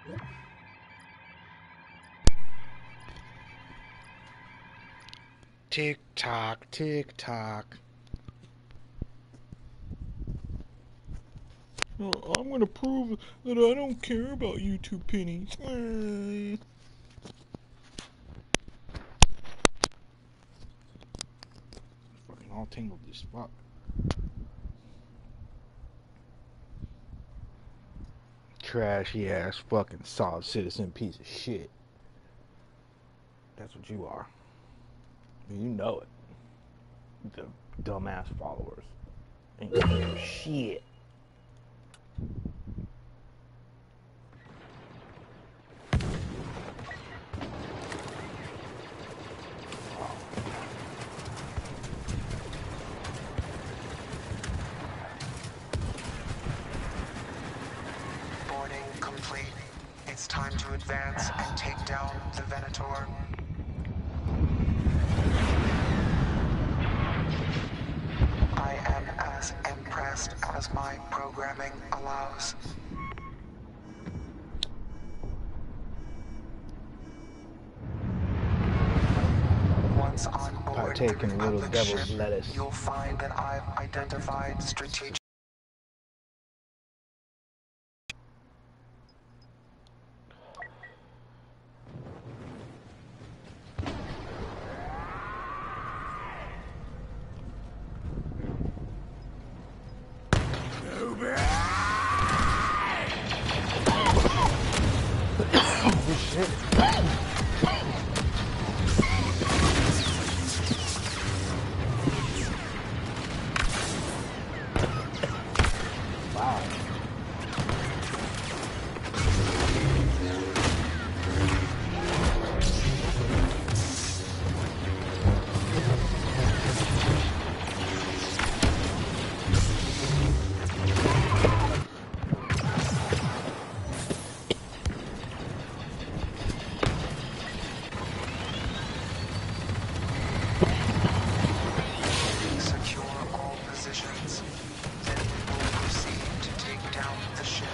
Tick tock, tick tock. Oh, I'm gonna prove that I don't care about you two pennies. Fucking all tingled as fuck. Trashy ass fucking solid citizen piece of shit. That's what you are. You know it. The dumbass followers. Ain't doing shit. Boarding complete. It's time to advance and take down the Venator. I am as impressed as my programming allows. Once on board Partaking the little Republic devil's ship, lettuce. you'll find that I've identified strategic. Oh shit. Wow. Secure all positions. Then we will proceed to take down the ship.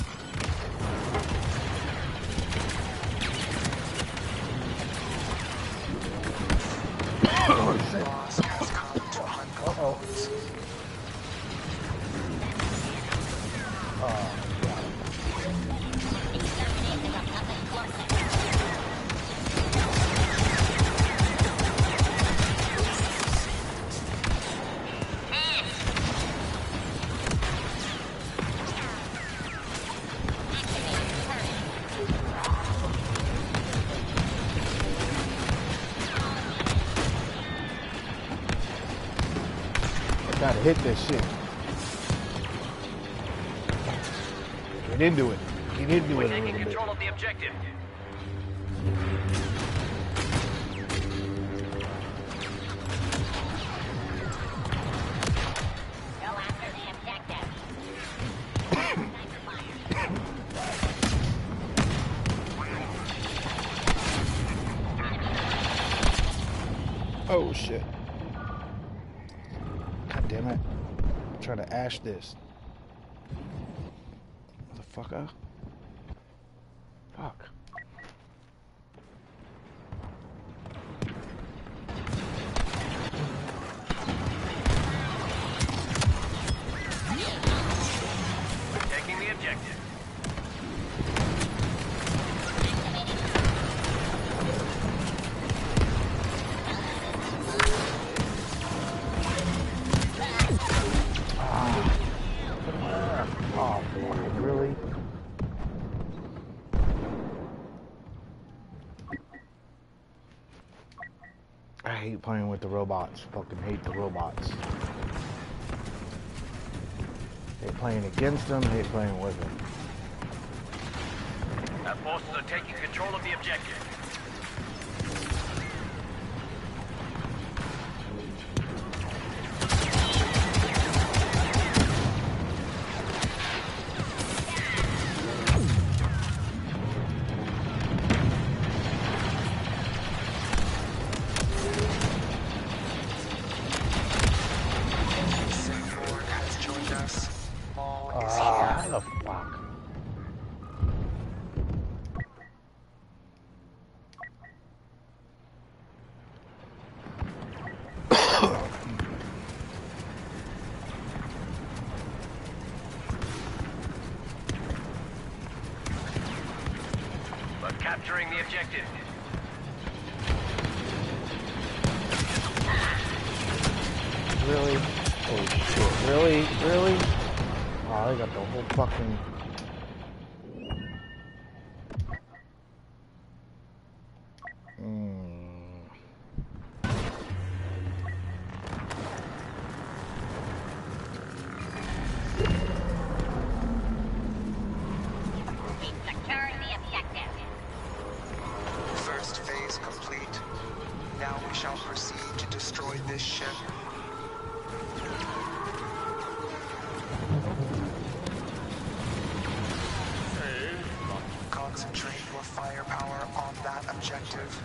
The boss has come to hunt the clones. I gotta hit this shit. Get into it. Get into We're it a taking little bit. control of the objective. Go after the objective. Oh shit. God damn it. I'm trying to ash this. Motherfucker. Fuck. Taking the objective. Oh, fucking really? I hate playing with the robots. Fucking hate the robots. Hate playing against them, hate playing with them. Our forces are taking control of the objective. Sigford has joined us. Maul is How here. the fuck? Capturing the objective. Really? Holy shit. Really? Really? Oh, they got the whole fucking... We've secured the objective. First phase complete. Now we shall proceed to destroy this ship. Concentrate your firepower on that objective.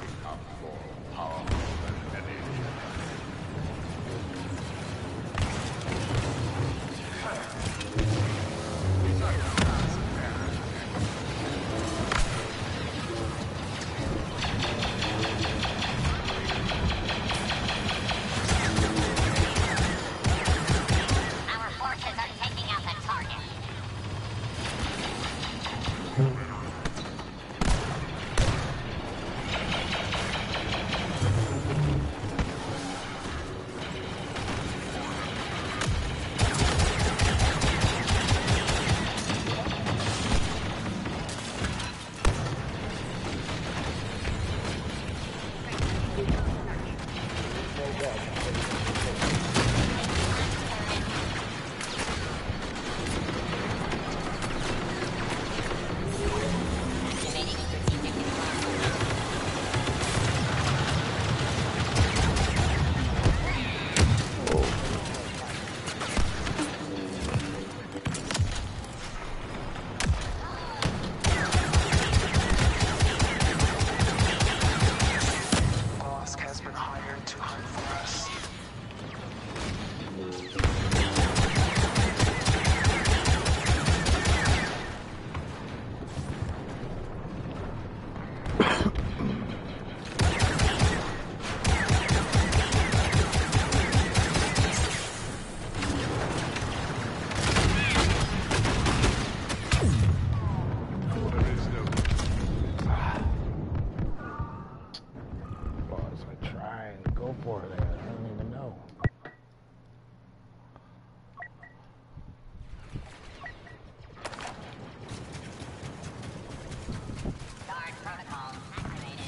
Our forces are taking out the target. Activating strategic control. Bosk has been hired to hunt for us. Was I trying to go for that? I don't even know. Guard protocol activated.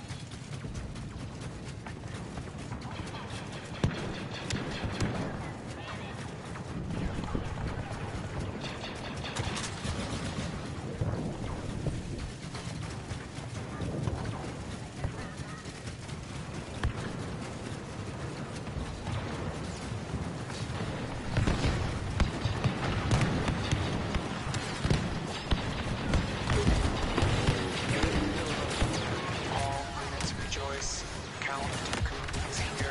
All units rejoice. Count Dooku is here.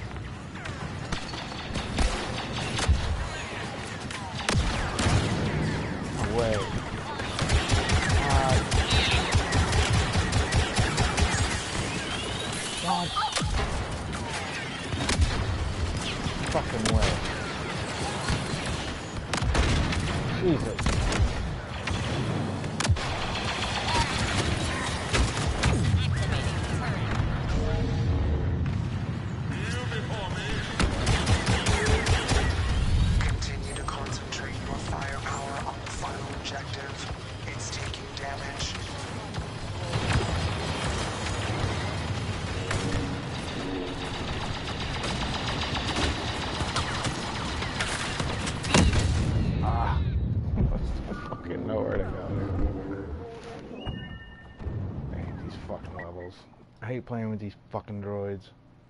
No way. God. Fucking way. Jesus. Continue to concentrate your firepower on the final objective. It's taking damage. Fucking nowhere to go. I hate these fucking levels. I hate playing with these fucking droids.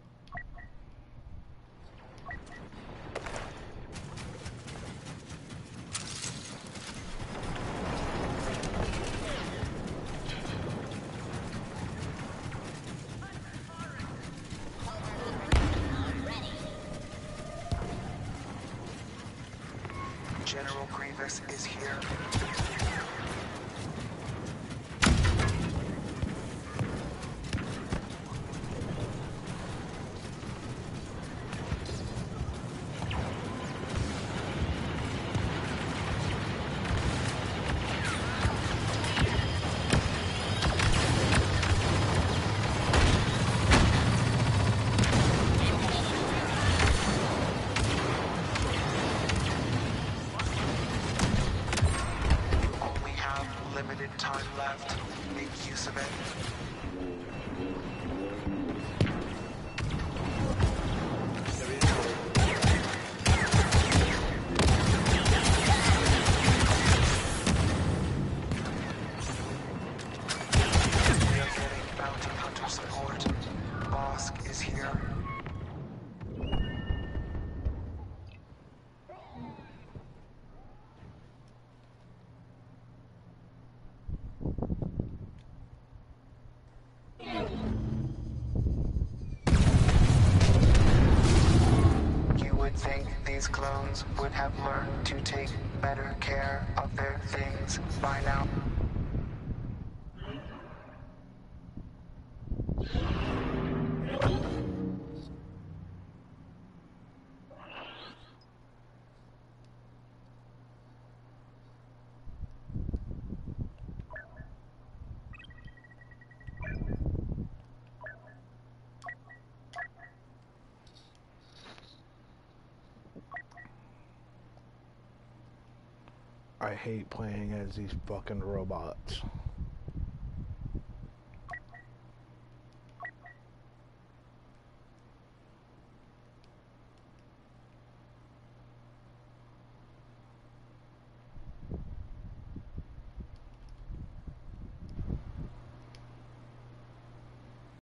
General Grievous is here. time left. Make use of it. We are getting bounty hunter support. Bosk is here. You would think these clones would have learned to take better care of their things by now. I hate playing as these fucking robots.